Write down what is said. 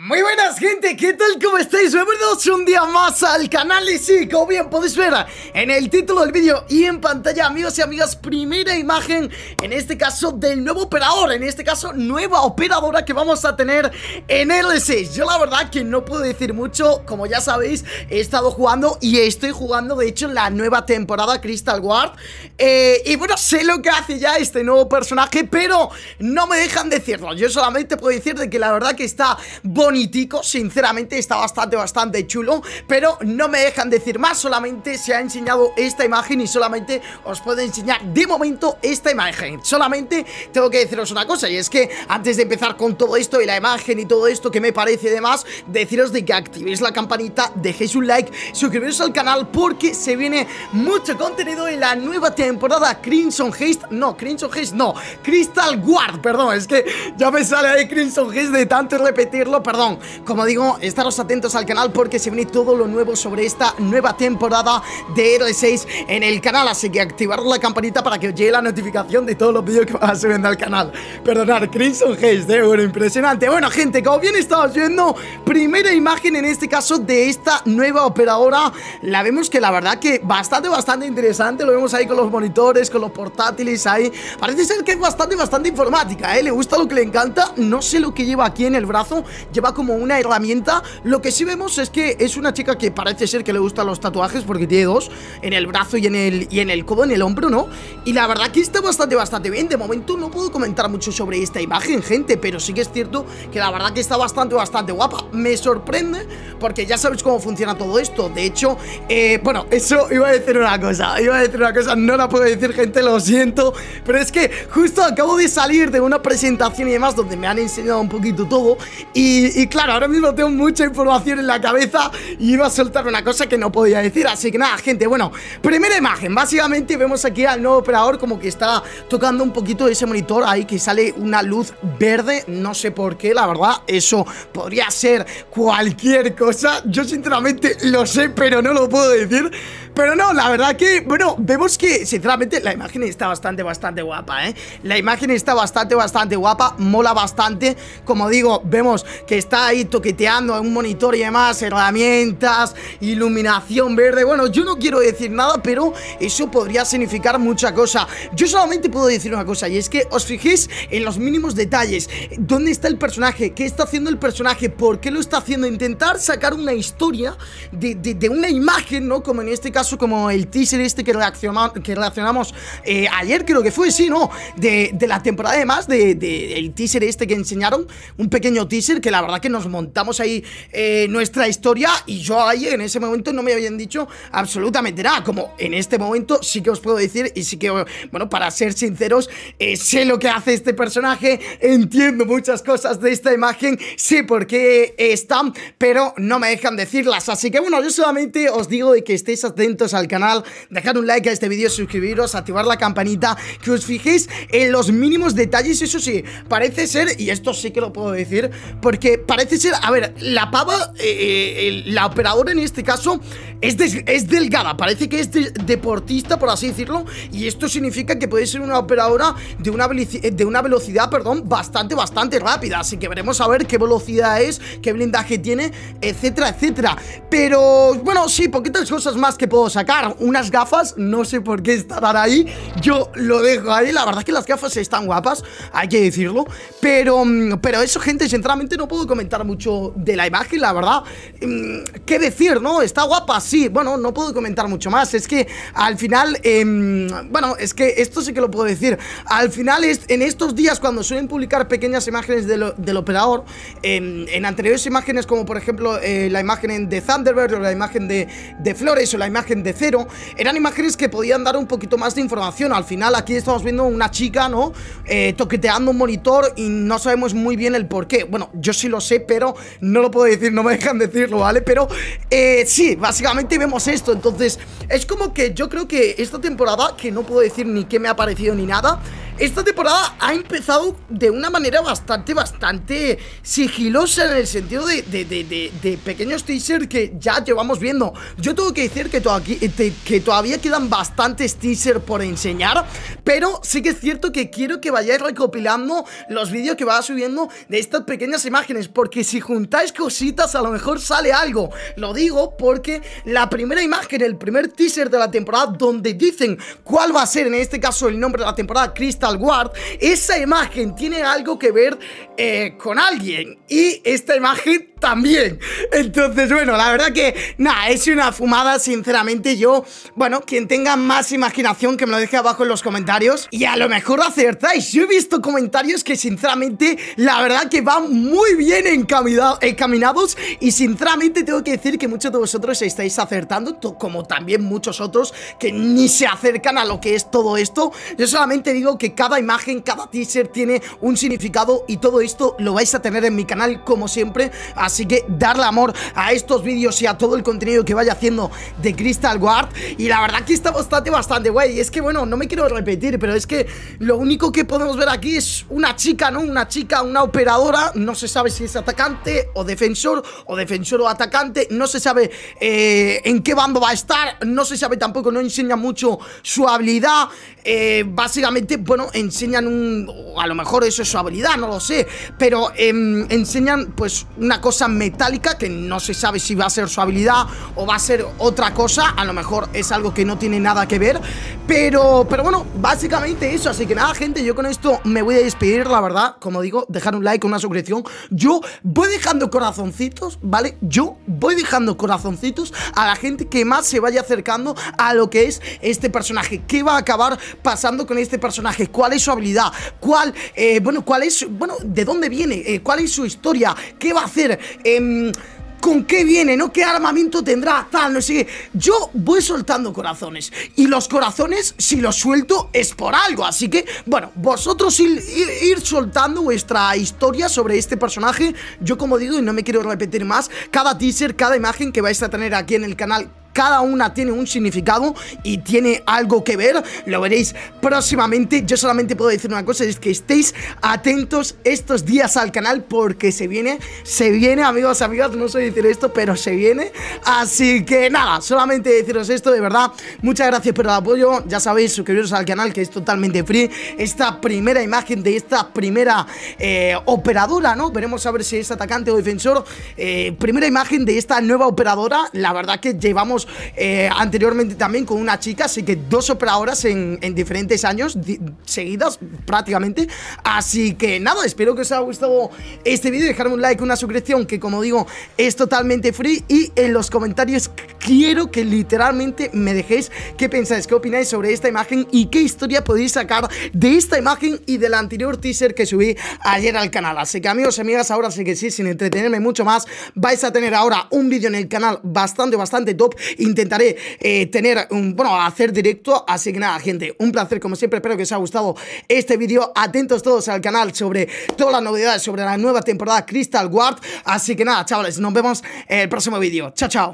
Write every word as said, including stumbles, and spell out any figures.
Muy buenas, gente, ¿qué tal? ¿Cómo estáis? Bienvenidos un día más al canal. Y sí, como bien podéis ver en el título del vídeo y en pantalla, amigos y amigas, primera imagen, en este caso, del nuevo operador. En este caso, nueva operadora que vamos a tener en L seis. Yo la verdad que no puedo decir mucho. Como ya sabéis, he estado jugando y estoy jugando, de hecho, la nueva temporada Crystal Guard. eh, Y bueno, sé lo que hace ya este nuevo personaje, pero no me dejan decirlo. Yo solamente puedo decir de que la verdad que está bonitico, sinceramente está bastante, bastante chulo, pero no me dejan decir más. Solamente se ha enseñado esta imagen y solamente os puedo enseñar de momento esta imagen. Solamente tengo que deciros una cosa, y es que antes de empezar con todo esto y la imagen y todo esto que me parece y demás, deciros de que activéis la campanita, dejéis un like, suscribiros al canal porque se viene mucho contenido en la nueva temporada Crimson Heist. No, Crimson Heist no, Crystal Guard, perdón, es que ya me sale ahí Crimson Heist de tanto repetirlo, perdón. Como digo, estaros atentos al canal porque se viene todo lo nuevo sobre esta nueva temporada de L seis en el canal, así que activar la campanita para que os llegue la notificación de todos los vídeos que van subiendo al canal. Perdonad, Crimson Heist, eh, bueno, impresionante. Bueno, gente, como bien estamos viendo, primera imagen en este caso de esta nueva operadora. La vemos que la verdad que bastante, bastante interesante. Lo vemos ahí con los monitores, con los portátiles ahí. Parece ser que es bastante, bastante informática, eh, le gusta lo que le encanta. No sé lo que lleva aquí en el brazo, lleva como una herramienta. Lo que sí vemos es que es una chica que parece ser que le gustan los tatuajes, porque tiene dos en el brazo y en el, y en el codo, en el hombro, ¿no? Y la verdad que está bastante, bastante bien. De momento no puedo comentar mucho sobre esta imagen, gente, pero sí que es cierto que la verdad que está bastante, bastante guapa. Me sorprende porque ya sabéis cómo funciona todo esto. De hecho, eh, bueno, eso iba a decir una cosa, iba a decir una cosa, no la puedo decir, gente, lo siento, pero es que justo acabo de salir de una presentación y demás donde me han enseñado un poquito todo y, y claro, ahora mismo tengo mucha información en la cabeza y iba a soltar una cosa que no podía decir. Así que nada, gente, bueno, primera imagen. Básicamente vemos aquí al nuevo operador como que está tocando un poquito ese monitor ahí, que sale una luz verde. No sé por qué, la verdad, eso podría ser cualquier cosa. Yo sinceramente lo sé, pero no lo puedo decir. Pero no, la verdad que, bueno, vemos que sinceramente la imagen está bastante, bastante guapa, ¿eh? La imagen está bastante, bastante guapa, mola bastante. Como digo, vemos que está ahí toqueteando en un monitor y demás, herramientas, iluminación verde. Bueno, yo no quiero decir nada, pero eso podría significar mucha cosa. Yo solamente puedo decir una cosa, y es que os fijéis en los mínimos detalles. ¿Dónde está el personaje? ¿Qué está haciendo el personaje? ¿Por qué lo está haciendo? Intentar sacar una historia de, de, de una imagen, ¿no? Como en este caso, como el teaser este que, reacciona, que reaccionamos eh, ayer, creo que fue, sí, ¿no? De, de la temporada de más, de, de el teaser este que enseñaron, un pequeño teaser que la verdad que nos montamos ahí eh, nuestra historia, y yo ahí en ese momento no me habían dicho absolutamente nada. Como en este momento sí que os puedo decir, y sí que, bueno, para ser sinceros, eh, sé lo que hace este personaje, entiendo muchas cosas de esta imagen, sé por qué están, pero no me dejan decirlas. Así que bueno, yo solamente os digo de que estéis atentos al canal, dejar un like a este vídeo, suscribiros, activar la campanita, que os fijéis en los mínimos detalles. Eso sí, parece ser, y esto sí que lo puedo decir, porque parece ser, a ver, la pava, eh, el, la operadora en este caso es, des, es delgada, parece que es de, deportista, por así decirlo, y esto significa que puede ser una operadora de una, de una velocidad, perdón, bastante, bastante rápida. Así que veremos a ver qué velocidad es, qué blindaje tiene, etcétera, etcétera. Pero bueno, sí, poquitas cosas más que puedo sacar. Unas gafas, no sé por qué estarán ahí, yo lo dejo ahí. La verdad que las gafas están guapas, hay que decirlo, pero, pero eso, gente, sinceramente no puedo comentar mucho de la imagen, la verdad. ¿Qué decir, no? Está guapa, sí, bueno, no puedo comentar mucho más. Es que al final, eh, bueno, es que esto sí que lo puedo decir. Al final, es, en estos días cuando suelen publicar pequeñas imágenes de lo, del operador, eh, en anteriores imágenes, como por ejemplo eh, la imagen de Thunderbird, o la imagen de, de Flores, o la imagen de Zero, eran imágenes que podían dar un poquito más de información. Al final aquí estamos viendo una chica, ¿no? Eh, toqueteando un monitor y no sabemos muy bien el por qué. Bueno, yo sí lo sé, pero no lo puedo decir, no me dejan decirlo, ¿vale? Pero eh, sí, básicamente vemos esto. Entonces, es como que yo creo que esta temporada, que no puedo decir ni qué me ha parecido ni nada, esta temporada ha empezado de una manera bastante, bastante sigilosa, en el sentido de, de, de, de, de pequeños teasers que ya llevamos viendo. Yo tengo que decir que, to que todavía quedan bastantes teasers por enseñar, pero sí que es cierto que quiero que vayáis recopilando los vídeos que va subiendo de estas pequeñas imágenes, porque si juntáis cositas a lo mejor sale algo. Lo digo porque la primera imagen, el primer teaser de la temporada, donde dicen cuál va a ser en este caso el nombre de la temporada, Crystal Ward, esa imagen tiene algo que ver eh, con alguien, y esta imagen también. Entonces, bueno, la verdad que nada, es una fumada, sinceramente. Yo, bueno, quien tenga más imaginación que me lo deje abajo en los comentarios y a lo mejor acertáis. Yo he visto comentarios que sinceramente la verdad que van muy bien encaminados, y sinceramente tengo que decir que muchos de vosotros estáis acertando, como también muchos otros que ni se acercan a lo que es todo esto. Yo solamente digo que cada imagen, cada teaser tiene un significado, y todo esto lo vais a tener en mi canal como siempre. Así que darle amor a estos vídeos y a todo el contenido que vaya haciendo de Crystal Ward. Y la verdad que está bastante, bastante guay. Y es que, bueno, no me quiero repetir, pero es que lo único que podemos ver aquí es una chica, ¿no? Una chica, una operadora. No se sabe si es atacante o defensor, o defensor o atacante. No se sabe eh, en qué bando va a estar. No se sabe tampoco, no enseña mucho su habilidad. Eh, básicamente, bueno, enseñan un... a lo mejor eso es su habilidad, no lo sé. Pero eh, enseñan pues una cosa metálica que no se sabe si va a ser su habilidad o va a ser otra cosa. A lo mejor es algo que no tiene nada que ver, pero, pero bueno, básicamente eso. Así que nada, gente, yo con esto me voy a despedir, la verdad. Como digo, dejar un like, una suscripción. Yo voy dejando corazoncitos, ¿vale? Yo voy dejando corazoncitos a la gente que más se vaya acercando a lo que es este personaje. ¿Qué va a acabar pasando con este personaje? ¿Cuál es su habilidad? ¿Cuál, eh, bueno, cuál es, bueno, de dónde viene? Eh, ¿Cuál es su historia? ¿Qué va a hacer? Eh, ¿Con qué viene? ¿No? ¿Qué armamento tendrá? Tal, no sé qué. Yo voy soltando corazones, y los corazones, si los suelto, es por algo. Así que, bueno, vosotros ir, ir, ir soltando vuestra historia sobre este personaje. Yo, como digo, y no me quiero repetir más, cada teaser, cada imagen que vais a tener aquí en el canal, cada una tiene un significado y tiene algo que ver. Lo veréis próximamente. Yo solamente puedo decir una cosa, es que estéis atentos estos días al canal, porque se viene, se viene, amigos, amigas. No sé decir esto, pero se viene. Así que nada, solamente deciros esto, de verdad. Muchas gracias por el apoyo. Ya sabéis, suscribiros al canal, que es totalmente free. Esta primera imagen de esta primera eh, operadora, ¿no? Veremos a ver si es atacante o defensor. eh, Primera imagen de esta nueva operadora. La verdad que llevamos Eh, anteriormente también con una chica, así que dos operadoras en, en diferentes años seguidas prácticamente. Así que nada, espero que os haya gustado este vídeo. Dejarme un like, una suscripción, que como digo es totalmente free, y en los comentarios quiero que literalmente me dejéis qué pensáis, qué opináis sobre esta imagen y qué historia podéis sacar de esta imagen y del anterior teaser que subí ayer al canal. Así que, amigos y amigas, ahora sí que sí, sin entretenerme mucho más, vais a tener ahora un vídeo en el canal bastante, bastante top. Intentaré eh, tener un, bueno, hacer directo. Así que nada, gente, un placer como siempre. Espero que os haya gustado este vídeo. Atentos todos al canal sobre todas las novedades sobre la nueva temporada Crystal Ward. Así que nada, chavales, nos vemos en el próximo vídeo. Chao, chao.